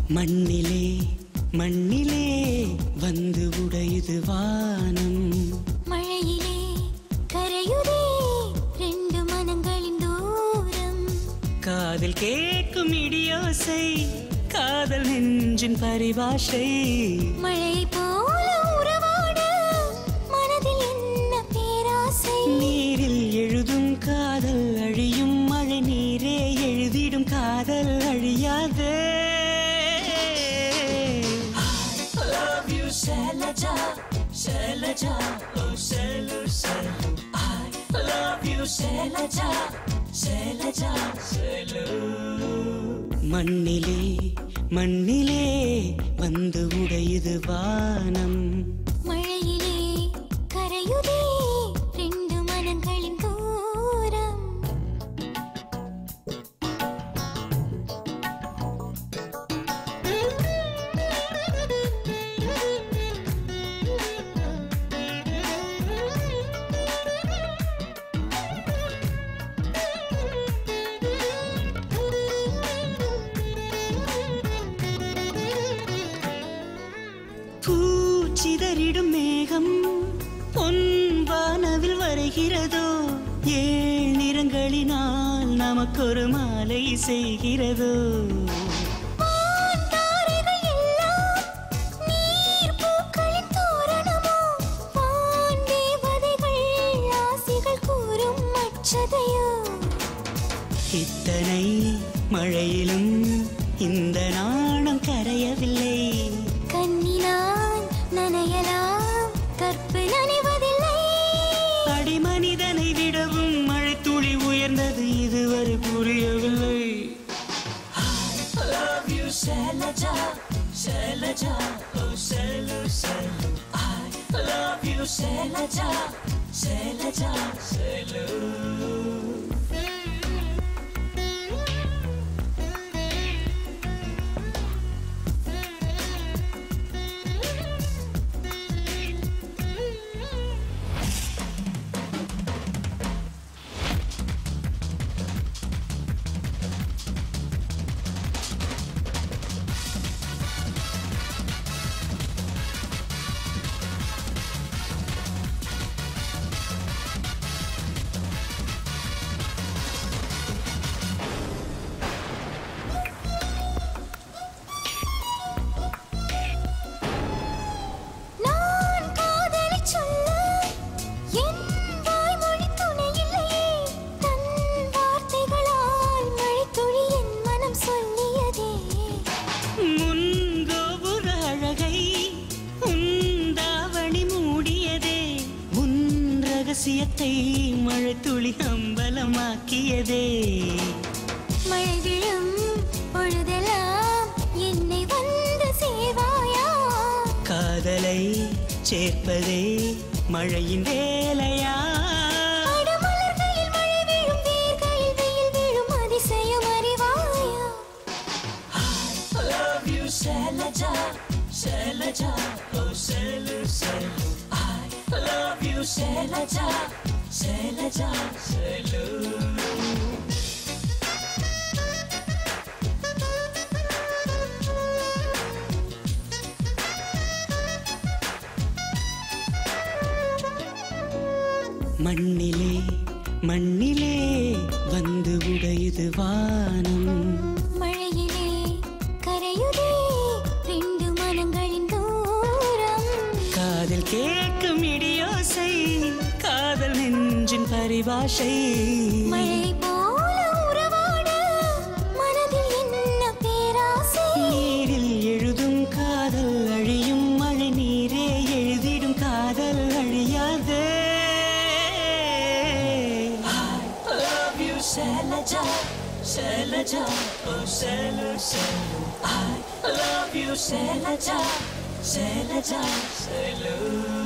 மண்ணிலே மண்ணிலே வந்து உடையுது வானம். மழையிலே கரையுதே ரெண்டு மனங்களின் தூரம். காதில் கேட்கும் இடியோசை காதல் நெஞ்சின் பரிபாஷை. மழை போல உறவாட மனதில் என்ன பேராசை. நீரில் எழுதும் காதல் அழியும், மழை நீரே எழுதிடும் காதல் அழியாதே. Shalaja, Shalaja, oh Shalu, Shalu. I love you, Shalaja, Shalaja, Shalu. மண்ணிலே மண்ணிலே வந்து உடையுது வானம். மழையிலே கரையுதே ரெண்டு மனங்களின் தூரம். பூச்சிதறிடும் மேகம் பொன் வானவில் வரைகிறதோ, ஏழு நிறங்களினால் நமக்கொரு மாலை செய்கிறதோ. இத்தனை மழையிலும் இந்த நாணம் கரையவில்லை. கண்ணினான் நனையலாம் கற்பு நனைவதில்லை. அடி மனிதனை விடவும் மழை துளி உயர்ந்தது இதுவரை புரியவில்லை. I love you, Shalaja, Shalaja, oh Shalu, Shalu. I love you, Shalaja, Shalaja, Shalu. ரகசியத்தை மழை துளி அம்பலமாக்கியதே. மழை விழும் பொழுதெல்லாம் என்னை வந்து சேவாயா. காதலை சேர்ப்பதே மழையின் வேலையா. மலர்களில் மழை விழும், வேர்களில் வெயில் விழும், அதிசயம் அறிவாயா. I love you, Shalaja, Shalaja, oh Shalu, Shalu. I love you, Shalaja, Shalaja, Shalu. மண்ணிலே மண்ணிலே வந்து உடையுது வானம். மழையிலே கரையுதே ரெண்டு மனங்களின் தூரம். காதில் கேட்கும் இடியோசை காதல் நெஞ்சின் பரிபாஷை. மழை போல உறவாட மனதில் என்ன பேராசை. நீரில் எழுதும் காதல் அழியும், மழை நீரே எழுதிடும் காதல் அழியாதே. Shalaja, Shalaja, oh Shalu, Shalu. I love you, Shalaja, Shalaja, Shalu.